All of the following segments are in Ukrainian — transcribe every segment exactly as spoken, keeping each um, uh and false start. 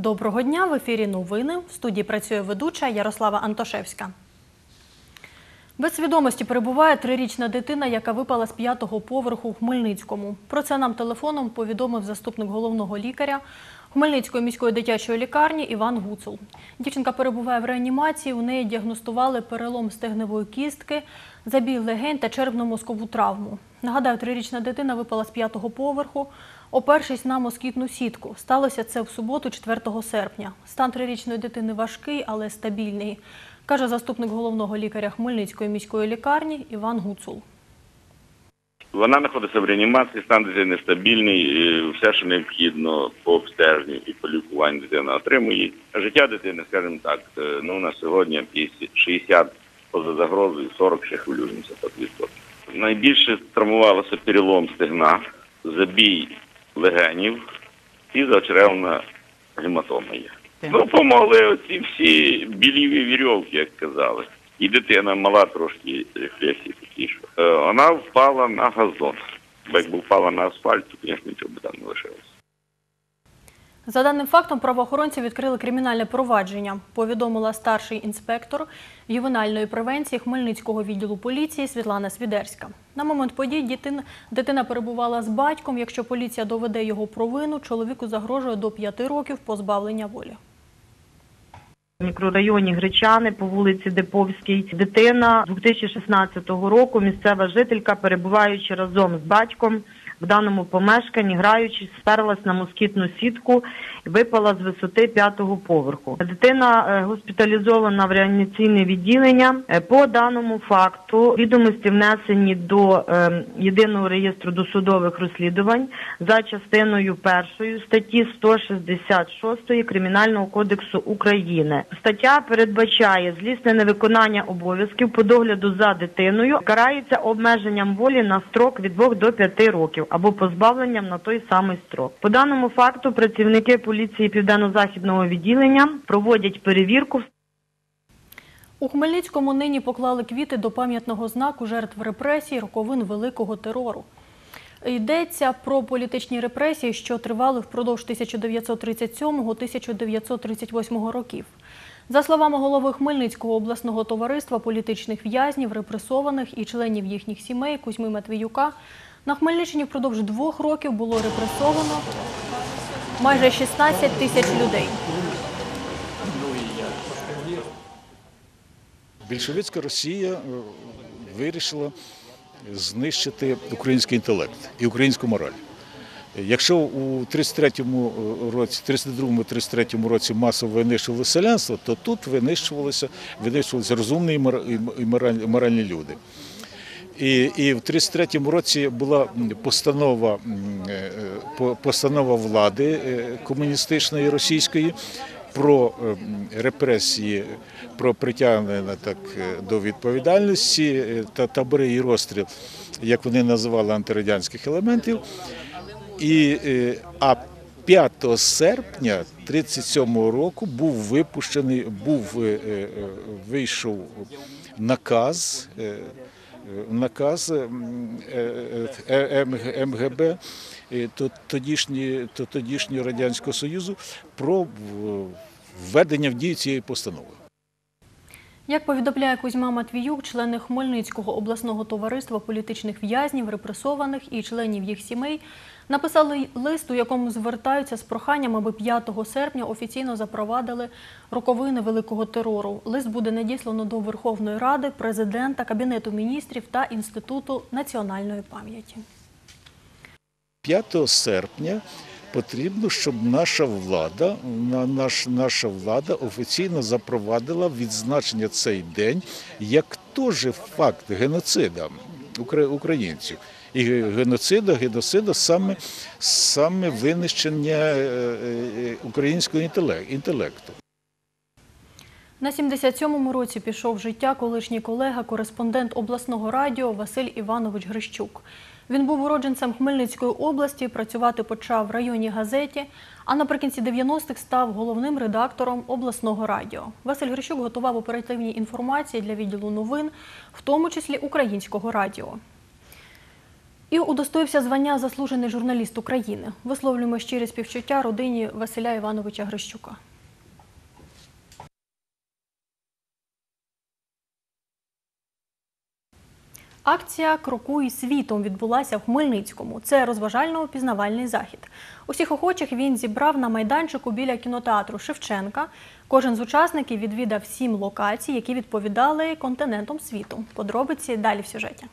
Доброго дня! В ефірі новини. В студії працює ведуча Ярослава Антошевська. Без свідомості перебуває трирічна дитина, яка випала з п'ятого поверху в Хмельницькому. Про це нам телефоном повідомив заступник головного лікаря Хмельницької міської дитячої лікарні Іван Гуцул. Дівчинка перебуває в реанімації, у неї діагностували перелом стегневої кістки, забій легень та черепно-мозкову травму. Нагадаю, трирічна дитина випала з п'ятого поверху, опершись на москітну сітку. Сталося це в суботу, четвертого серпня. Стан трирічної дитини важкий, але стабільний, каже заступник головного лікаря Хмельницької міської лікарні Іван Гуцул. Вона знаходиться в реанімації, стан дитини стабільний, все, що необхідно по обстеженню і по лікуванню дитина отримує. Життя дитини, скажімо так, ну, на сьогодні шістдесят поза загрозою, сорок ще хвилюємося по відсотків. Найбільше травмувалося перелом стегна, забій легенів і зачеревна гематома є. Ну, помогли оці всі біліві вірьовки, як казали. І дитина мала трошки рефлексії такі, що вона впала на газон. Бо якби впала на асфальт, то, звісно, нічого б там не лишилося. За даним фактом, правоохоронці відкрили кримінальне провадження, повідомила старший інспектор ювенальної превенції Хмельницького відділу поліції Світлана Свідерська. На момент подій дитина, дитина перебувала з батьком. Якщо поліція доведе його провину, чоловіку загрожує до п'яти років позбавлення волі. В мікрорайоні Гречани по вулиці Деповській дитина дві тисячі шістнадцятого року, місцева жителька, перебуваючи разом з батьком в даному помешканні, граючись, сперлась на москітну сітку і випала з висоти п'ятого поверху. Дитина госпіталізована в реанімаційне відділення. По даному факту відомості внесені до е, єдиного реєстру досудових розслідувань за частиною першою статті сто шістдесят шість Кримінального кодексу України. Стаття передбачає злісне невиконання обов'язків по догляду за дитиною, карається обмеженням волі на строк від двох до п'яти років або позбавленням на той самий строк. По даному факту працівники поліції Південно-Західного відділення проводять перевірку. У Хмельницькому нині поклали квіти до пам'ятного знаку жертв репресій роковин Великого терору. Йдеться про політичні репресії, що тривали впродовж тисяча дев'ятсот тридцять сьомого - тисяча дев'ятсот тридцять восьмого років. За словами голови Хмельницького обласного товариства політичних в'язнів, репресованих і членів їхніх сімей Кузьми Матвіюка, на Хмельниччині впродовж двох років було репресовано майже шістнадцять тисяч людей. Більшовицька Росія вирішила знищити український інтелект і українську мораль. Якщо у тридцять третьому році, тридцять другому - тридцять третьому році масово винищували селянство, то тут винищувалися, винищувалися розумні і моральні люди. І, і в тридцять третьому році була постанова, постанова влади комуністичної російської про репресії, про притягнення так, до відповідальності та табори і розстріл, як вони називали, антирадянських елементів. І, а п'ятого серпня тридцять сьомого року був випущений, був, вийшов наказ, наказ ем ге бе тодішнього Радянського Союзу про введення в дію цієї постанови. Як повідомляє Кузьма Матвіюк, члени Хмельницького обласного товариства політичних в'язнів, репресованих і членів їх сімей написали лист, у якому звертаються з проханням, аби п'ятого серпня офіційно запровадили роковини Великого терору. Лист буде надіслано до Верховної Ради, Президента, Кабінету міністрів та Інституту національної пам'яті. п'ятого серпня потрібно, щоб наша влада, наш, наша влада офіційно запровадила відзначення цей день як теж факт геноцида українців. І геноцида, геноцида саме, саме винищення українського інтелекту. На сімдесят сьомому році пішов з життя колишній колега, кореспондент обласного радіо Василь Іванович Грищук. Він був уродженцем Хмельницької області, працювати почав в районній газеті, а наприкінці дев'яностих став головним редактором обласного радіо. Василь Грищук готував оперативні інформації для відділу новин, в тому числі українського радіо. І удостоївся звання «Заслужений журналіст України». Висловлюємо щирі співчуття родині Василя Івановича Грищука. Акція «Крокуй світом» відбулася в Хмельницькому. Це розважально-пізнавальний захід. Усіх охочих він зібрав на майданчику біля кінотеатру Шевченка. Кожен з учасників відвідав сім локацій, які відповідали континентам світу. Подробиці далі в сюжеті.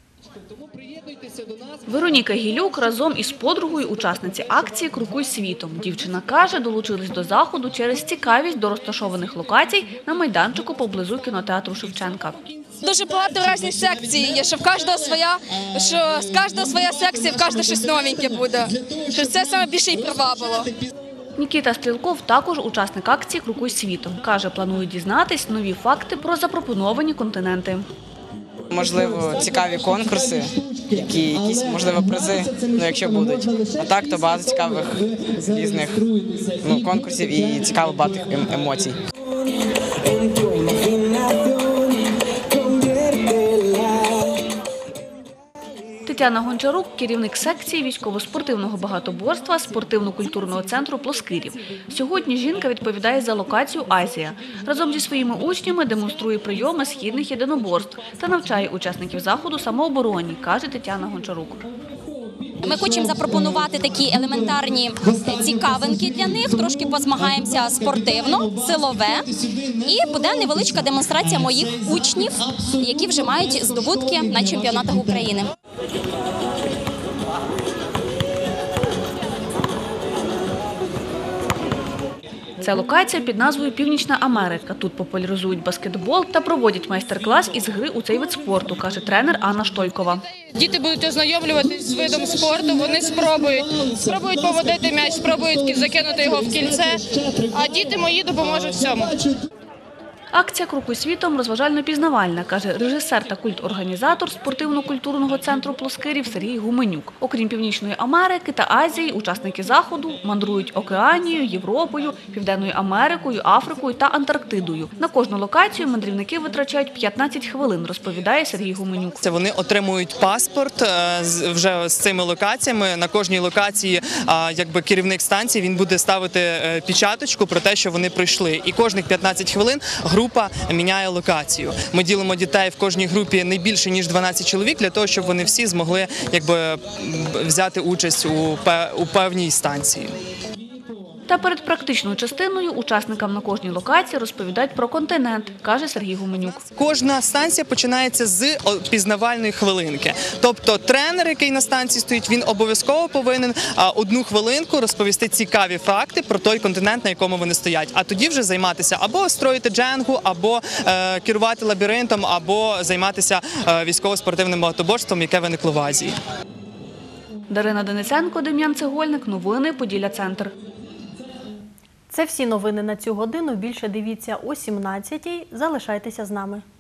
Вероніка Гілюк разом із подругою учасниці акції «Крокуй світом». Дівчина каже, долучились до заходу через цікавість до розташованих локацій на майданчику поблизу кінотеатру Шевченка. Дуже багато різних секцій є, що в кожного своя, що з кожного своя секція, в кожного щось новеньке буде. Що це саме більше і привабило. Нікіта Стрілков також учасник акції «Крокуй світом». Каже, планує дізнатись нові факти про запропоновані континенти. Можливо, цікаві конкурси, які якісь, можливо, призи, ну, якщо будуть. А так, то багато цікавих різних ну, конкурсів і цікаво багато ем- емоцій. Тетяна Гончарук – керівник секції військово-спортивного багатоборства спортивно-культурного центру «Плоскирів». Сьогодні жінка відповідає за локацію «Азія». Разом зі своїми учнями демонструє прийоми східних єдиноборств та навчає учасників заходу самообороні, каже Тетяна Гончарук. Ми хочемо запропонувати такі елементарні цікавинки для них, трошки позмагаємося спортивно, силове. І буде невеличка демонстрація моїх учнів, які вже мають здобутки на чемпіонатах України. Це локація під назвою «Північна Америка». Тут популяризують баскетбол та проводять майстер-клас із гри у цей вид спорту, каже тренер Анна Штолькова. Діти будуть ознайомлюватись з видом спорту, вони спробують, спробують поводити м'яч, спробують закинути його в кільце, а діти мої допоможуть всьому. Акція «Крокуй світом» розважально-пізнавальна, каже режисер та культорганізатор спортивно-культурного центру «Плоскирів» Сергій Гуменюк. Окрім Північної Америки та Азії, учасники заходу мандрують Океанією, Європою, Південною Америкою, Африкою та Антарктидою. На кожну локацію мандрівники витрачають п'ятнадцять хвилин, розповідає Сергій Гуменюк. Це вони отримують паспорт вже з цими локаціями. На кожній локації якби керівник станції він буде ставити печаточку про те, що вони пройшли. І кожних п'ятнадцять хвилин група міняє локацію. Ми ділимо дітей в кожній групі не більше, ніж дванадцять чоловік, для того, щоб вони всі змогли якби, взяти участь у, у певній станції. Та перед практичною частиною учасникам на кожній локації розповідають про континент, каже Сергій Гуменюк. Кожна станція починається з пізнавальної хвилинки. Тобто тренер, який на станції стоїть, він обов'язково повинен одну хвилинку розповісти цікаві факти про той континент, на якому вони стоять. А тоді вже займатися або строїти дженгу, або е, керувати лабіринтом, або займатися е, військово-спортивним багатоборством, яке виникло в Азії. Дарина Денисенко, Дем'ян Цегольник. Новини Поділля Центр. Це всі новини на цю годину. Більше дивіться о сімнадцятій. Залишайтеся з нами.